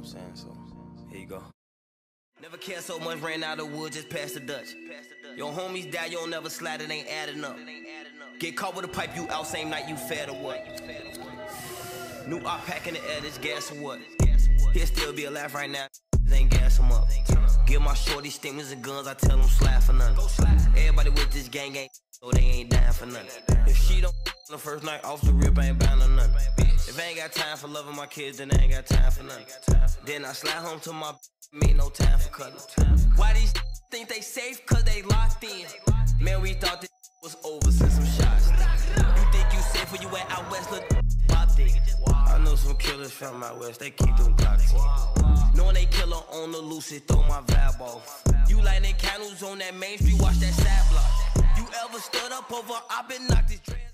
I'm saying? So, here you go. Never cared so much, ran out of wood, just past the Dutch. Your homies die, you don't never slide, it ain't adding up. Get caught with a pipe, you out same night, you fed or what? New op pack in the air, this gas or what? He'll still be alive right now, ain't gas him up. Give my shorty stingers and guns, I tell them slide for nothing. Everybody with this gang ain't, so they ain't dying for nothing. If she don't the first night off the rip, I ain't bound or nothing. If I ain't got time for loving my kids, then I ain't got time for nothing. Then I slide home to my me, no time for cutting. Why these think they safe? Cause they locked in. Man, we thought this was over since some shots. You think you safe when you went out west, look popped it. I know some killers from out west, they keep them clocks in. Knowing they killer on the loose, it throw my vibe off. You lighting candles on that main street, watch that side block. You ever stood up over, I been knocked this dread.